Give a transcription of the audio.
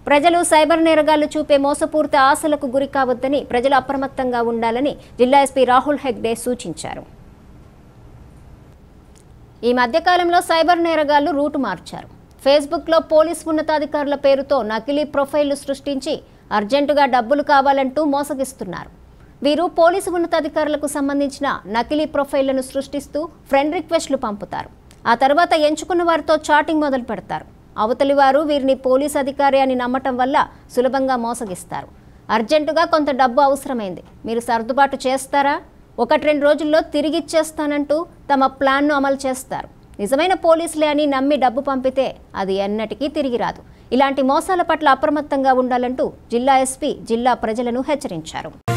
ప్రజలు సైబర్ నేరగాళ్లు చూపే మోసపూరిత ఆశలకు గురి కావద్దని ప్రజలు అప్రమత్తంగా ఉండాలని జిల్లా ఎస్పీ రాహుల్ హెగ్డే సూచించారు. ఈ మధ్యకాలంలో సైబర్ నేరగాళ్లు రూటు మార్చారు. ఫేస్బుక్లో పోలీస్ ఉన్నతాధికారుల పేరుతో నకిలీ ప్రొఫైళ్లు సృష్టించి అర్జెంటుగా డబ్బులు కావాలంటూ మోసగిస్తున్నారు. వీరు పోలీసు ఉన్నతాధికారులకు సంబంధించిన నకిలీ ప్రొఫైళ్లను సృష్టిస్తూ ఫ్రెండ్ రిక్వెస్ట్లు పంపుతారు. ఆ తర్వాత ఎంచుకున్న వారితో చాటింగ్ మొదలు పెడతారు. అవతలి వారు వీరిని పోలీస్ అధికారి అని నమ్మటం వల్ల సులభంగా మోసగిస్తారు. అర్జెంటుగా కొంత డబ్బు అవసరమైంది, మీరు సర్దుబాటు చేస్తారా? 1-2 రోజుల్లో తిరిగిచ్చేస్తానంటూ తమ ప్లాన్ను అమలు చేస్తారు. నిజమైన పోలీసులే అని నమ్మి డబ్బు పంపితే అది ఎన్నటికీ తిరిగి రాదు. ఇలాంటి మోసాల పట్ల అప్రమత్తంగా ఉండాలంటూ జిల్లా ఎస్పీ జిల్లా ప్రజలను హెచ్చరించారు.